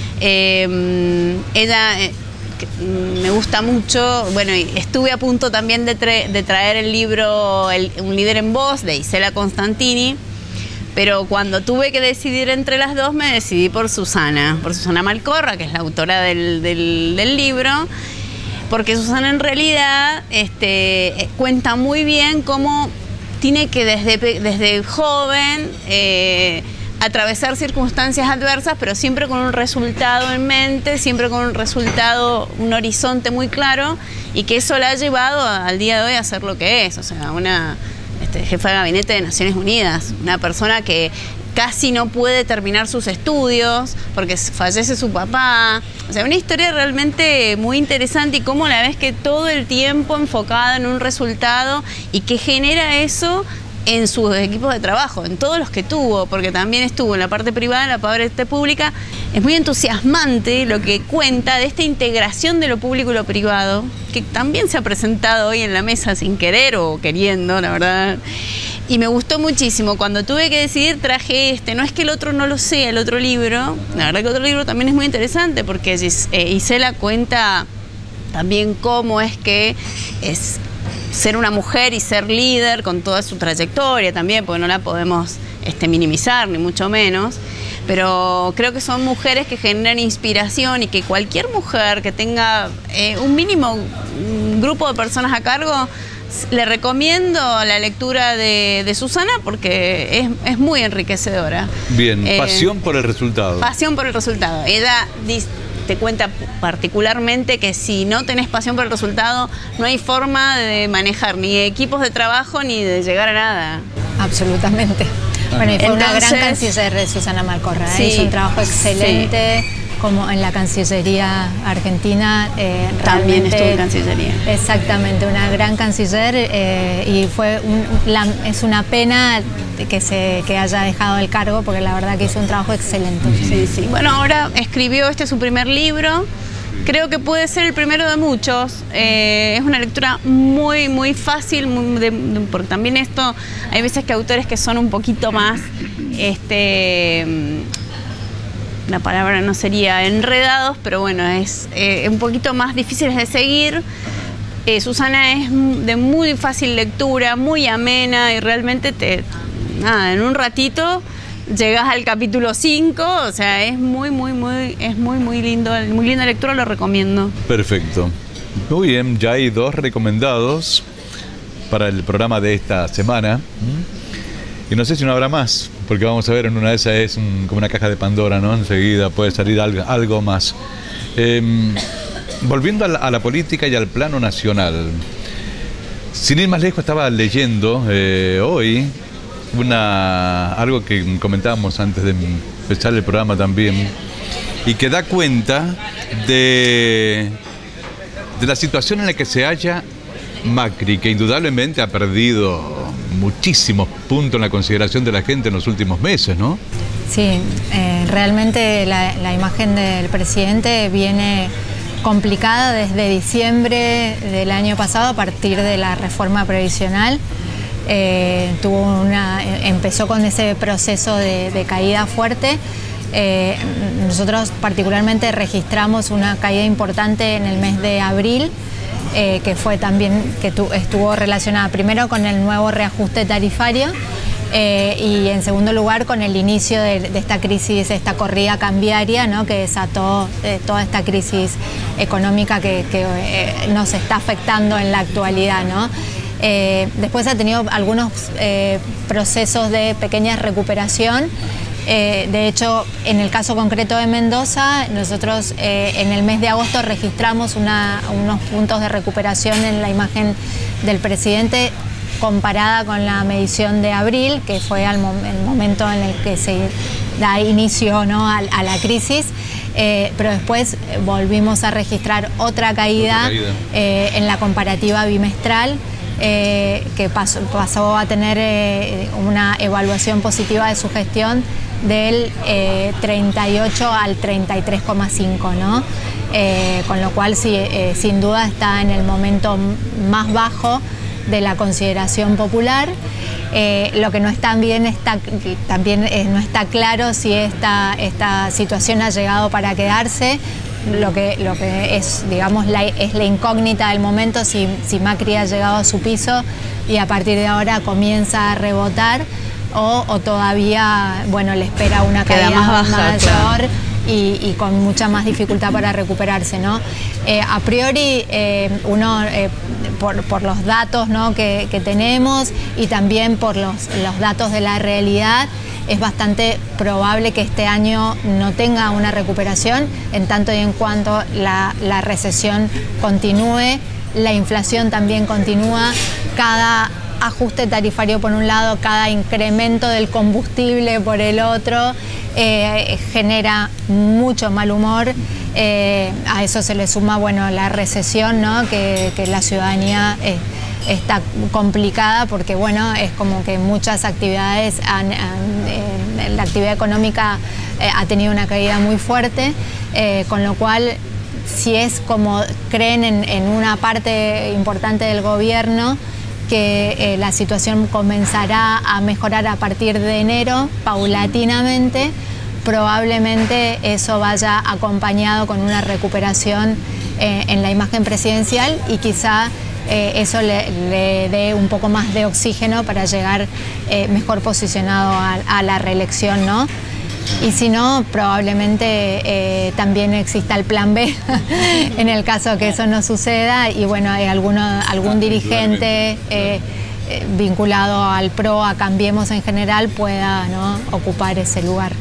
Ella me gusta mucho, bueno, estuve a punto también de traer el libro Un líder en voz, de Isela Constantini, pero cuando tuve que decidir entre las dos me decidí por Susana Malcorra, que es la autora del libro, porque Susana en realidad cuenta muy bien cómo tiene que desde joven atravesar circunstancias adversas, pero siempre con un resultado en mente, siempre con un horizonte muy claro, y que eso la ha llevado al día de hoy a ser lo que es, o sea, una jefa de gabinete de Naciones Unidas, una persona que casi no puede terminar sus estudios porque fallece su papá. O sea, una historia realmente muy interesante, y cómo la ves que todo el tiempo enfocada en un resultado y que genera eso en sus equipos de trabajo, en todos los que tuvo, porque también estuvo en la parte privada, en la parte pública. es muy entusiasmante lo que cuenta de esta integración de lo público y lo privado, que también se ha presentado hoy en la mesa sin querer o queriendo, la verdad. Y me gustó muchísimo. Cuando tuve que decidir, traje este. No es que el otro no lo sea, el otro libro. La verdad que otro libro también es muy interesante porque Isela cuenta también cómo es que es ser una mujer y ser líder con toda su trayectoria también, porque no la podemos minimizar, ni mucho menos. Pero creo que son mujeres que generan inspiración y que cualquier mujer que tenga un mínimo grupo de personas a cargo, le recomiendo la lectura de Susana porque es muy enriquecedora. Bien, pasión por el resultado. Pasión por el resultado. Ella te cuenta particularmente que si no tenés pasión por el resultado, no hay forma de manejar ni equipos de trabajo ni de llegar a nada. Absolutamente. Bueno, y fue una gran canciller de Susana Malcorra. Sí, hizo un trabajo excelente, como en la Cancillería Argentina. También estuvo en Cancillería. Exactamente, una gran canciller y es una pena que haya dejado el cargo porque la verdad que hizo un trabajo excelente. Sí, sí. Bueno, ahora escribió su primer libro. Creo que puede ser el primero de muchos. Es una lectura muy, muy fácil, porque también hay veces que autores que son un poquito más, la palabra no sería enredados, pero bueno, es un poquito más difíciles de seguir. Susana es de muy fácil lectura, muy amena y realmente en un ratito llegas al capítulo 5, o sea, es muy lindo, muy linda lectura, lo recomiendo. Perfecto. Muy bien, ya hay 2 recomendados para el programa de esta semana. Y no sé si no habrá más, porque vamos a ver, en una de esas es como una caja de Pandora, ¿no? Enseguida puede salir algo más. Volviendo a la política y al plano nacional. Sin ir más lejos, estaba leyendo hoy algo que comentábamos antes de empezar el programa también, y que da cuenta de la situación en la que se halla Macri, que indudablemente ha perdido muchísimos puntos en la consideración de la gente en los últimos meses, ¿no? Sí, realmente la imagen del presidente viene complicada desde diciembre del año pasado a partir de la reforma previsional. Empezó con ese proceso de caída fuerte. Nosotros particularmente registramos una caída importante en el mes de abril, que fue también estuvo relacionada primero con el nuevo reajuste tarifario y en segundo lugar con el inicio de esta crisis, esta corrida cambiaria, ¿no? Que desató toda esta crisis económica que nos está afectando en la actualidad, ¿no? Después ha tenido algunos procesos de pequeña recuperación. De hecho, en el caso concreto de Mendoza, nosotros en el mes de agosto registramos unos puntos de recuperación en la imagen del presidente comparada con la medición de abril, que fue el momento en el que se da inicio, ¿no? a la crisis. Pero después volvimos a registrar otra caída. En la comparativa bimestral, que pasó a tener una evaluación positiva de su gestión del 38 al 33,5, ¿no? Con lo cual sin duda está en el momento más bajo de la consideración popular. Lo que no está bien no está claro si esta situación ha llegado para quedarse. Lo que es, digamos, es la incógnita del momento, si Macri ha llegado a su piso y a partir de ahora comienza a rebotar o todavía, bueno, le espera una caída más baja, mayor, claro. Y con mucha más dificultad para recuperarse, ¿no? A priori, uno, por los datos, ¿no? que tenemos y también por los datos de la realidad, es bastante probable que este año no tenga una recuperación, en tanto y en cuanto la recesión continúe, la inflación también continúa, cada ajuste tarifario por un lado, cada incremento del combustible por el otro, genera mucho mal humor. A eso se le suma, bueno, la recesión, ¿no? que la ciudadanía está complicada porque, bueno, es como que muchas actividades, la actividad económica ha tenido una caída muy fuerte, con lo cual, si es como creen en una parte importante del gobierno, que la situación comenzará a mejorar a partir de enero, paulatinamente, probablemente eso vaya acompañado con una recuperación en la imagen presidencial y quizá eso le dé un poco más de oxígeno para llegar mejor posicionado a la reelección, ¿no? Y si no, probablemente también exista el plan B en el caso que eso no suceda y bueno, hay algún dirigente vinculado al PRO, a Cambiemos en general, pueda, ¿no?, ocupar ese lugar.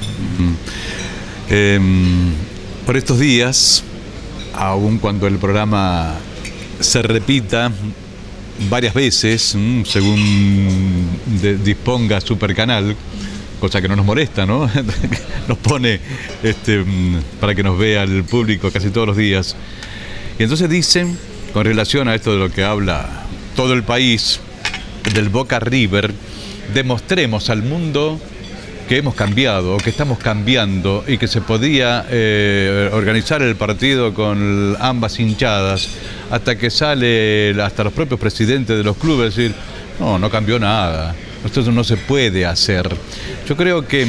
Por estos días, aun cuando el programa se repita varias veces, según disponga Supercanal, cosa que no nos molesta, ¿no? Nos pone para que nos vea el público casi todos los días. Y entonces dicen, con relación a esto de lo que habla todo el país, del Boca River, demostremos al mundo que hemos cambiado, o que estamos cambiando, y que se podía organizar el partido con ambas hinchadas, hasta que sale hasta los propios presidentes de los clubes decir, no cambió nada. Esto no se puede hacer. Yo creo que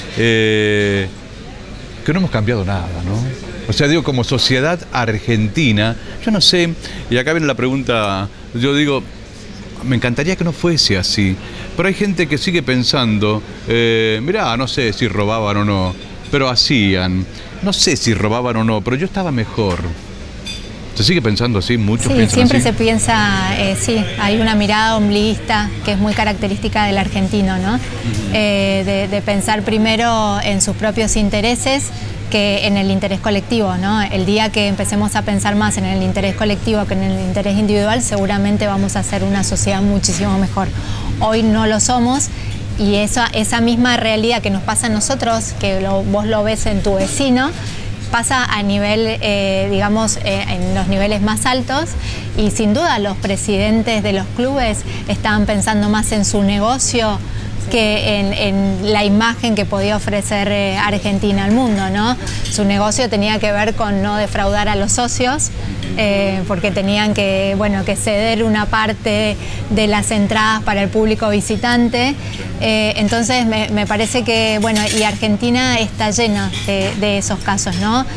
no hemos cambiado nada, ¿no? O sea, digo, como sociedad argentina, yo no sé, y acá viene la pregunta, yo digo, me encantaría que no fuese así, pero hay gente que sigue pensando, mirá, no sé si robaban o no, pero hacían, no sé si robaban o no, pero yo estaba mejor. ¿Se sigue pensando así? Muchos piensan siempre así. se piensa, sí, hay una mirada ombliguista que es muy característica del argentino, ¿no? De pensar primero en sus propios intereses que en el interés colectivo, ¿no? El día que empecemos a pensar más en el interés colectivo que en el interés individual, seguramente vamos a hacer una sociedad muchísimo mejor. Hoy no lo somos y esa misma realidad que nos pasa a nosotros, que vos lo ves en tu vecino, pasa a nivel, digamos, en los niveles más altos y sin duda los presidentes de los clubes estaban pensando más en su negocio que en la imagen que podía ofrecer Argentina al mundo, ¿no? Su negocio tenía que ver con no defraudar a los socios, porque tenían que ceder una parte de las entradas para el público visitante. Entonces me parece que, y Argentina está llena de esos casos, ¿no?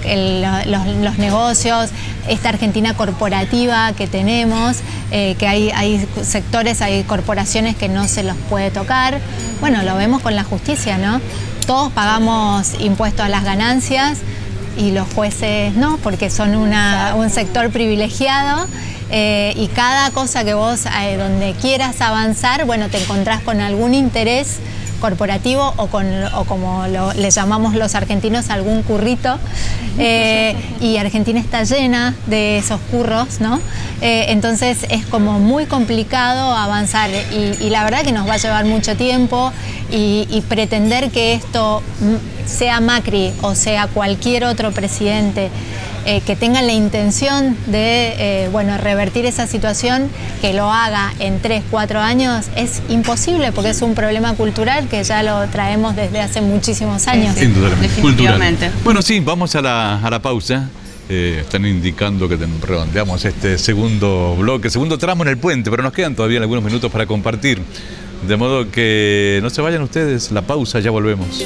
Los negocios, esta Argentina corporativa que tenemos, que hay sectores, hay corporaciones que no se los puede tocar. Bueno, lo vemos con la justicia, ¿no? Todos pagamos impuestos a las ganancias y los jueces no, porque son un sector privilegiado. Y cada cosa que vos, donde quieras avanzar, te encontrás con algún interés corporativo o como le llamamos los argentinos, algún currito, y Argentina está llena de esos curros, ¿no? Entonces es como muy complicado avanzar y la verdad que nos va a llevar mucho tiempo y pretender que esto sea Macri o sea cualquier otro presidente que tengan la intención de revertir esa situación, que lo haga en 3, 4 años, es imposible porque es un problema cultural que ya lo traemos desde hace muchísimos años. Sin duda, definitivamente. Cultural. Bueno, sí, vamos a la pausa. Están indicando que redondeamos este segundo bloque, segundo tramo en el puente, pero nos quedan todavía algunos minutos para compartir. De modo que no se vayan ustedes, la pausa, ya volvemos.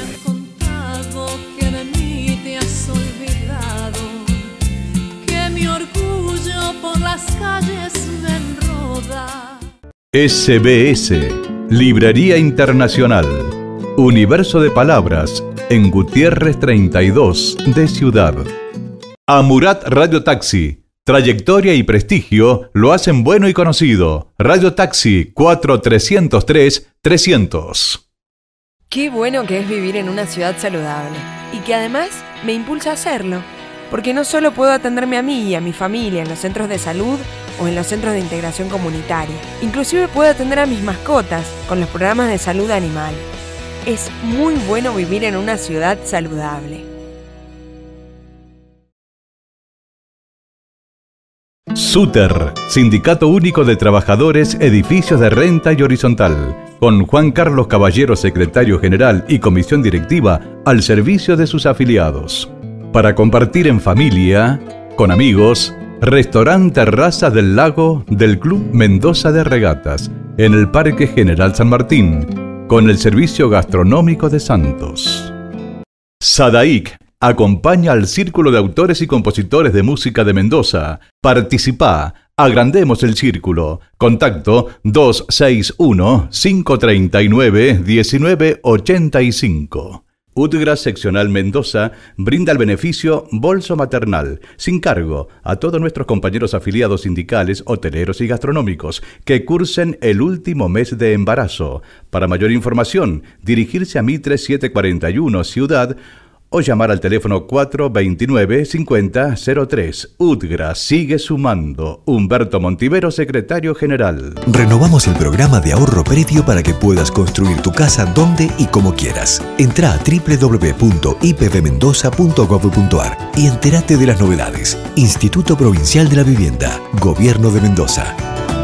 SBS, Librería Internacional, Universo de Palabras, en Gutiérrez 32 de Ciudad. Amurat Radio Taxi, trayectoria y prestigio lo hacen bueno y conocido. Radio Taxi 4303-300. Qué bueno que es vivir en una ciudad saludable y que además me impulsa a hacerlo, porque no solo puedo atenderme a mí y a mi familia en los centros de salud o en los centros de integración comunitaria, inclusive puedo atender a mis mascotas con los programas de salud animal. Es muy bueno vivir en una ciudad saludable. SUTER, Sindicato Único de Trabajadores, Edificios de Renta y Horizontal, con Juan Carlos Caballero, secretario general y comisión directiva, al servicio de sus afiliados. Para compartir en familia, con amigos, Restaurante Terrazas del Lago del Club Mendoza de Regatas, en el Parque General San Martín, con el servicio gastronómico de Santos. SADAIC acompaña al Círculo de Autores y Compositores de Música de Mendoza. Participá, agrandemos el círculo. Contacto 261-539-1985. UTGRA Seccional Mendoza brinda el beneficio Bolso Maternal, sin cargo, a todos nuestros compañeros afiliados sindicales, hoteleros y gastronómicos que cursen el último mes de embarazo. Para mayor información, dirigirse a Mitre 741 Ciudad o llamar al teléfono 429-5003. UTGRA sigue sumando. Humberto Montivero, secretario general. Renovamos el programa de ahorro predio para que puedas construir tu casa donde y como quieras. Entrá a www.ipvmendoza.gov.ar y entérate de las novedades. Instituto Provincial de la Vivienda, Gobierno de Mendoza.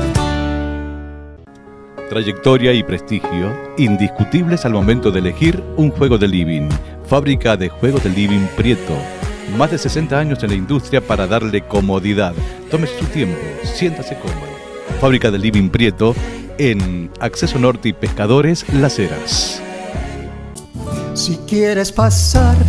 Trayectoria y prestigio indiscutibles al momento de elegir un juego de living. Fábrica de juegos de living Prieto. Más de 60 años en la industria para darle comodidad. Tómese su tiempo, siéntase cómodo. Fábrica de living Prieto en Acceso Norte y Pescadores, Las Heras. Si quieres pasar,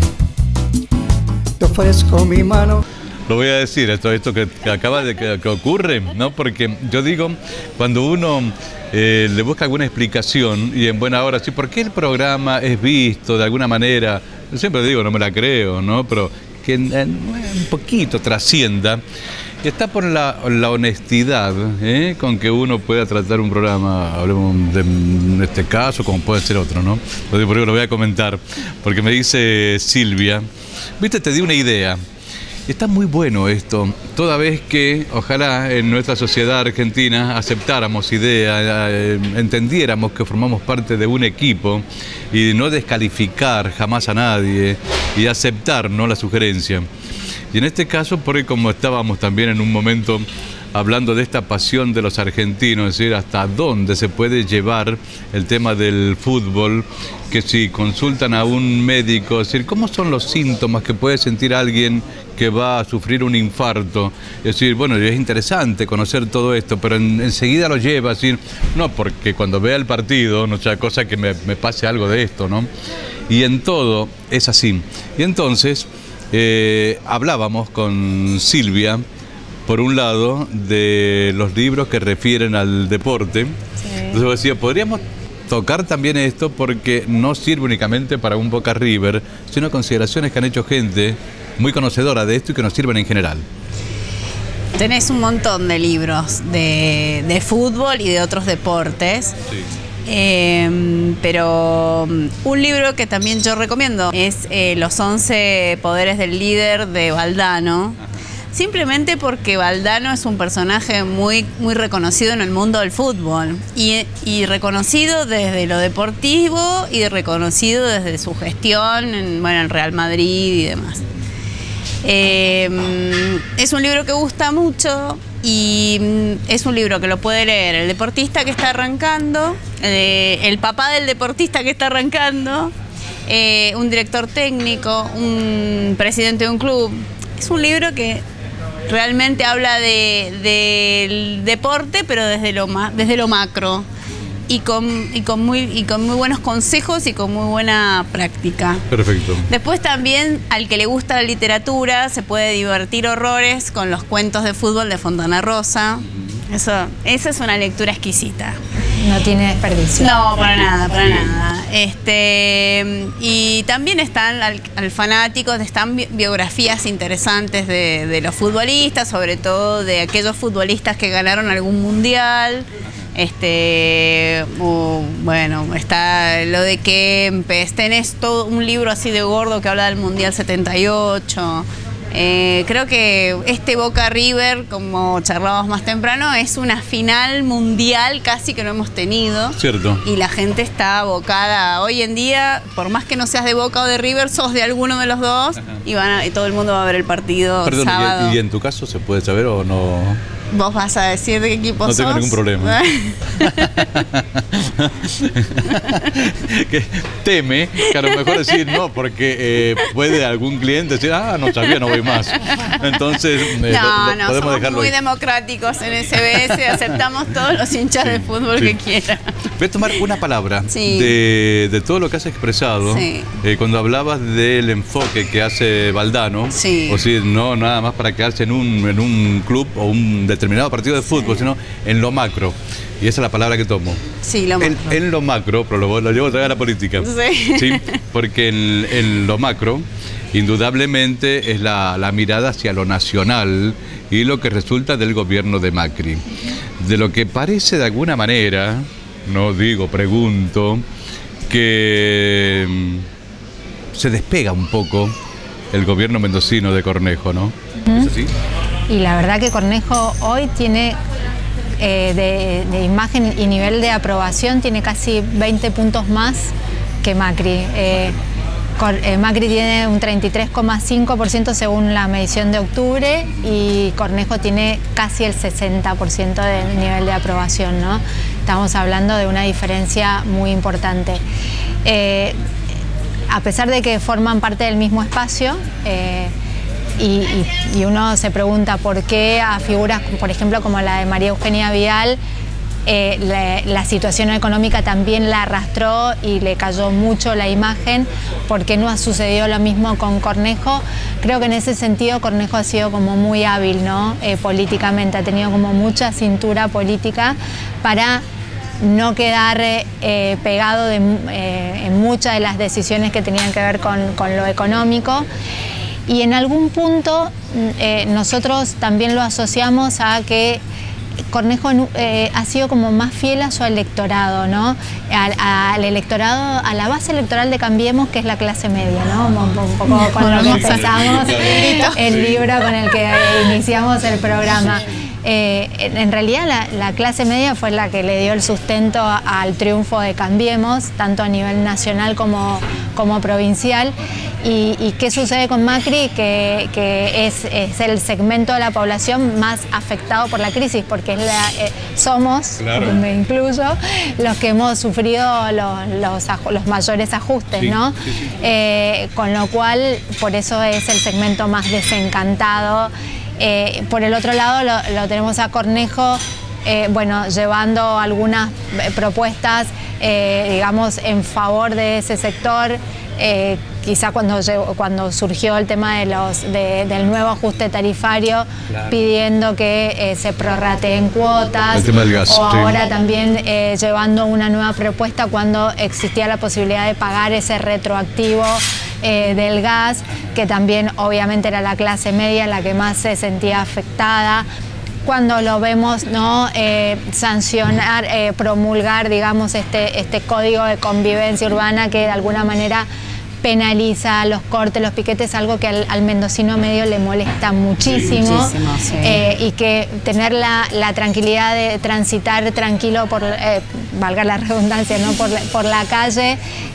te ofrezco mi mano. Lo voy a decir, esto que acaba de que ocurre, ¿no? Porque yo digo, cuando uno le busca alguna explicación y en buena hora, sí, ¿por qué el programa es visto de alguna manera? Yo siempre digo, no me la creo, ¿no? Pero que un poquito trascienda. Y está por la honestidad con que uno pueda tratar un programa, hablemos de este caso, como puede ser otro, ¿no? Por eso lo voy a comentar, porque me dice Silvia, viste, te di una idea. Está muy bueno esto, toda vez que ojalá en nuestra sociedad argentina aceptáramos ideas, entendiéramos que formamos parte de un equipo y no descalificar jamás a nadie y aceptar, ¿no?, la sugerencia. Y en este caso, porque como estábamos también en un momento hablando de esta pasión de los argentinos, es decir, hasta dónde se puede llevar el tema del fútbol, que si consultan a un médico, es decir, ¿cómo son los síntomas que puede sentir alguien que va a sufrir un infarto? Es decir, bueno, es interesante conocer todo esto, pero enseguida lo lleva a decir, no, porque cuando vea el partido, no sea cosa que me pase algo de esto, ¿no? Y en todo es así. Y entonces hablábamos con Silvia, por un lado, de los libros que refieren al deporte. Sí. Entonces yo decía, podríamos tocar también esto porque no sirve únicamente para un Boca River, sino consideraciones que han hecho gente muy conocedora de esto y que nos sirven en general. Tenés un montón de libros de fútbol y de otros deportes. Sí. Pero un libro que también yo recomiendo es Los 11 Poderes del Líder de Valdano. Ajá. Simplemente porque Valdano es un personaje muy reconocido en el mundo del fútbol y reconocido desde lo deportivo y reconocido desde su gestión en Real Madrid y demás. Es un libro que gusta mucho y es un libro que lo puede leer el deportista que está arrancando, el papá del deportista que está arrancando, un director técnico, un presidente de un club. Es un libro que realmente habla del deporte, pero desde lo macro y con muy buenos consejos y con muy buena práctica. Perfecto. Después también, al que le gusta la literatura, se puede divertir horrores con los cuentos de fútbol de Fontana Rosa. Esa es una lectura exquisita. No tiene desperdicio. No, para nada, para nada. Y también están al fanáticos, están biografías interesantes de los futbolistas, sobre todo de aquellos futbolistas que ganaron algún mundial. Bueno, está lo de Kempes, tenés todo un libro así de gordo que habla del Mundial 78. Creo que este Boca River, como charlábamos más temprano, es una final mundial casi que no hemos tenido. Cierto. Y la gente está abocada. Hoy en día, por más que no seas de Boca o de River, sos de alguno de los dos y todo el mundo va a ver el partido. Perdón, sábado. ¿Y en tu caso se puede saber o no? ¿Vos vas a decir de qué equipo sos? No tengo ningún problema. Que teme que a lo mejor decir no, porque puede algún cliente decir, no sabía, no voy más. Entonces, podemos dejarlo muy ahí. Democráticos en SBS, aceptamos todos los hinchas de fútbol que quieran. Voy a tomar una palabra de todo lo que has expresado. Cuando hablabas del enfoque que hace Valdano, o sea, no nada más para quedarse en un club o un determinado partido de fútbol, sino en lo macro. Y esa es la palabra que tomo. Sí, lo macro. En lo macro, pero lo llevo a traer a la política. ¿Sí? Porque en lo macro, indudablemente, es la mirada hacia lo nacional y lo que resulta del gobierno de Macri. De lo que parece de alguna manera, no digo, pregunto, que se despega un poco el gobierno mendocino de Cornejo, ¿no? ¿Es así? Y la verdad que Cornejo hoy tiene, de imagen y nivel de aprobación, tiene casi 20 puntos más que Macri. Macri tiene un 33,5% según la medición de octubre y Cornejo tiene casi el 60% del nivel de aprobación, ¿no? Estamos hablando de una diferencia muy importante. A pesar de que forman parte del mismo espacio, y uno se pregunta por qué a figuras, por ejemplo, como la de María Eugenia Vidal, la situación económica también la arrastró y le cayó mucho la imagen, ¿por qué no ha sucedido lo mismo con Cornejo? Creo que en ese sentido Cornejo ha sido como muy hábil, ¿no? Políticamente, ha tenido como mucha cintura política para no quedar pegado en muchas de las decisiones que tenían que ver con lo económico. Y en algún punto nosotros también lo asociamos a que Cornejo ha sido como más fiel a su electorado, ¿no? Al electorado, a la base electoral de Cambiemos, que es la clase media, ¿no? Un poco con lo que empezamos el libro con el que iniciamos el programa. En realidad la clase media fue la que le dio el sustento al triunfo de Cambiemos, tanto a nivel nacional como provincial. ¿Y qué sucede con Macri? Que es el segmento de la población más afectado por la crisis, porque somos, me incluyo, los que hemos sufrido los mayores ajustes, ¿no? Con lo cual, por eso es el segmento más desencantado. Por el otro lado lo tenemos a Cornejo, llevando algunas propuestas, digamos, en favor de ese sector. Quizá cuando surgió el tema del nuevo ajuste tarifario, pidiendo que se prorrateen cuotas, el tema del gas, o ahora también llevando una nueva propuesta cuando existía la posibilidad de pagar ese retroactivo del gas, que también obviamente era la clase media la que más se sentía afectada. Cuando lo vemos, ¿no? Sancionar, promulgar, digamos, este código de convivencia urbana que de alguna manera penaliza los cortes, los piquetes, algo que al mendocino medio le molesta muchísimo, y que tener la tranquilidad de transitar tranquilo valga la redundancia, ¿no? por la calle,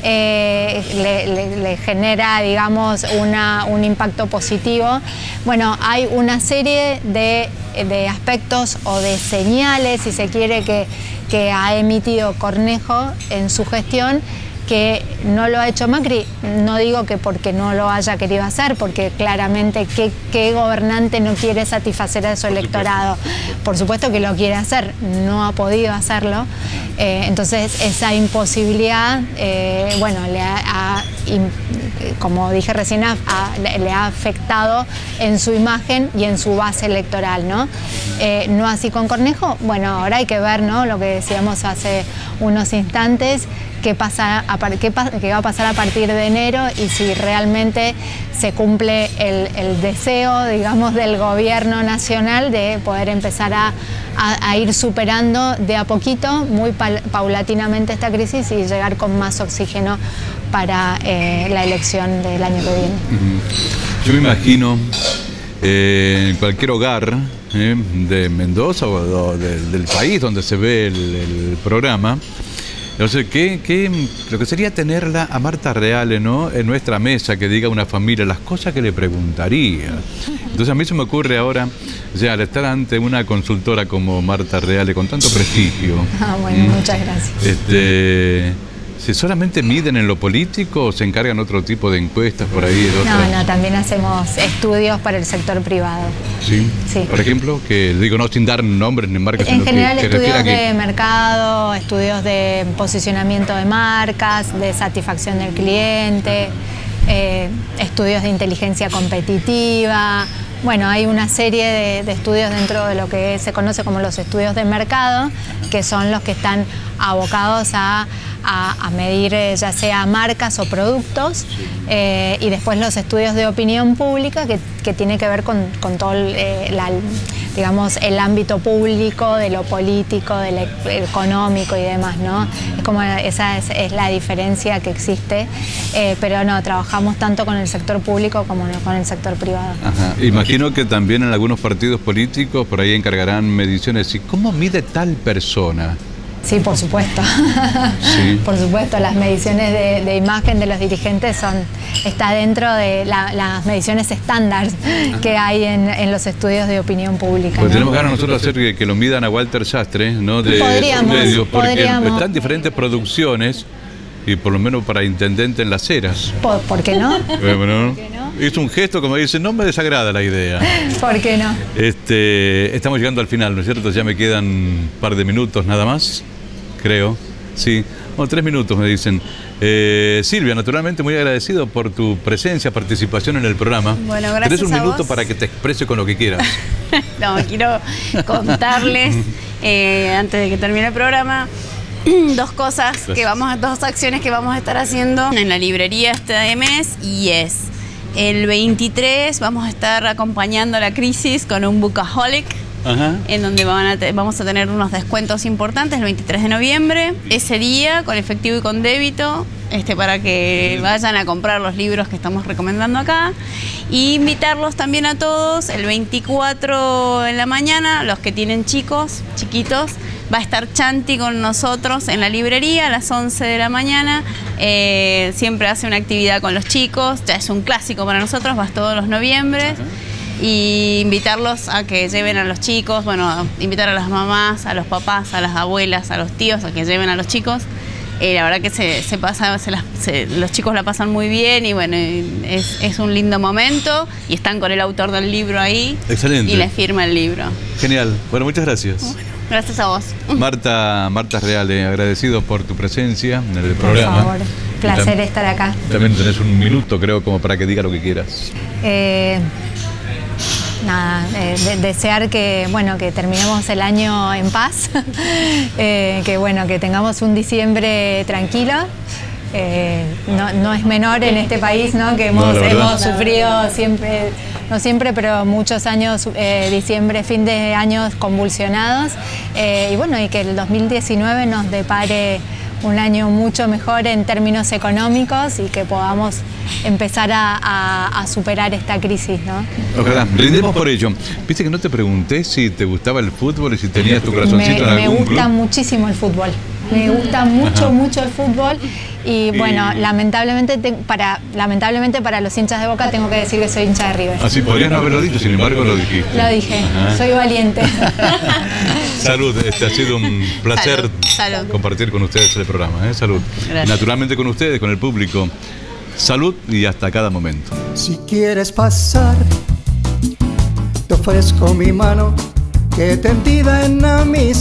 le genera, digamos, un impacto positivo. Bueno, hay una serie de aspectos o de señales, si se quiere, que ha emitido Cornejo en su gestión, que no lo ha hecho Macri. No digo que porque no lo haya querido hacer, porque claramente ¿qué gobernante no quiere satisfacer a su electorado? Por supuesto que lo quiere hacer, no ha podido hacerlo. Entonces esa imposibilidad, como dije recién, le ha afectado en su imagen y en su base electoral, ¿no? No así con Cornejo. Bueno, ahora hay que ver, ¿no? Lo que decíamos hace unos instantes, qué va a pasar a partir de enero y si realmente se cumple el deseo, digamos, del gobierno nacional de poder empezar a ir superando de a poquito, muy paulatinamente esta crisis y llegar con más oxígeno para la elección del año que viene. Yo me imagino en cualquier hogar de Mendoza o del país donde se ve el programa. Entonces, lo que sería tenerla a Marta Reale, ¿no?, en nuestra mesa, que diga a una familia las cosas que le preguntaría. Entonces a mí se me ocurre ahora, o sea, al estar ante una consultora como Marta Reale, con tanto prestigio. Bueno, muchas gracias. ¿Se solamente miden en lo político o se encargan otro tipo de encuestas por ahí? No, también hacemos estudios para el sector privado. ¿Sí? Sí. Por ejemplo, que digo, no sin dar nombres ni marcas. En general, estudios de mercado, estudios de posicionamiento de marcas, de satisfacción del cliente, estudios de inteligencia competitiva. Bueno, hay una serie de estudios dentro de lo que se conoce como los estudios de mercado, que son los que están abocados a medir ya sea marcas o productos, y después los estudios de opinión pública que tiene que ver con todo digamos, el ámbito público, de lo político, de lo económico y demás, ¿no? Es como esa es la diferencia que existe, pero no, trabajamos tanto con el sector público como con el sector privado. Ajá. Imagino que también en algunos partidos políticos por ahí encargarán mediciones. ¿Y cómo mide tal persona? Sí, por supuesto. Sí. Por supuesto, las mediciones de imagen de los dirigentes está dentro de las mediciones estándar que hay en los estudios de opinión pública. Pues ¿no? tenemos ganas nosotros de hacer que lo midan a Walter Sastre, ¿no? De medios, porque están diferentes producciones y por lo menos para intendente en Las Heras. ¿Por qué no? Bueno, hizo un gesto como dice, no me desagrada la idea. ¿Por qué no? Estamos llegando al final, ¿no es cierto? Ya me quedan un par de minutos nada más, creo. Sí, 3 minutos me dicen. Silvia, naturalmente muy agradecido por tu presencia, participación en el programa. Bueno, gracias. Tenés un minuto vos para que te expreses con lo que quieras. No, quiero contarles, antes de que termine el programa, dos acciones que vamos a estar haciendo en la librería este mes, y es el 23 vamos a estar acompañando la crisis con un Bookaholic. Ajá. En donde vamos a tener unos descuentos importantes el 23 de noviembre, ese día, con efectivo y con débito, para que vayan a comprar los libros que estamos recomendando acá. Y invitarlos también a todos, el 24 en la mañana, los que tienen chiquitos, va a estar Chanti con nosotros en la librería a las 11 de la mañana. Siempre hace una actividad con los chicos, ya es un clásico para nosotros, va todos los noviembres. Y invitarlos a que lleven a los chicos, bueno, invitar a las mamás, a los papás, a las abuelas, a los tíos, a que lleven a los chicos. La verdad que los chicos la pasan muy bien y bueno, es un lindo momento y están con el autor del libro ahí. Excelente. Y les firma el libro. Genial. Bueno, muchas gracias. Bueno, gracias a vos. Marta Reale, agradecido por tu presencia en el programa. Por favor, placer estar acá. También tenés un minuto, creo, como para que diga lo que quieras. Nada, desear que terminemos el año en paz, que tengamos un diciembre tranquilo. No es menor en este país, ¿no? Que hemos sufrido siempre, pero muchos años, diciembre, fin de años convulsionados, y que el 2019 nos depare un año mucho mejor en términos económicos y que podamos empezar a superar esta crisis, ¿no? Ojalá, brindemos por ello. Viste que no te pregunté si te gustaba el fútbol y si tenías tu corazoncito en algún club. Me gusta muchísimo el fútbol. Me gusta mucho el fútbol y bueno, lamentablemente para los hinchas de Boca tengo que decir que soy hincha de River. Así podrías no haberlo dicho, sin embargo lo dijiste. Lo dije, soy valiente. Salud, ha sido un placer compartir con ustedes el programa. Salud. Gracias. Naturalmente con ustedes, con el público. Salud y hasta cada momento. Si quieres pasar, te ofrezco mi mano que tendida en amistad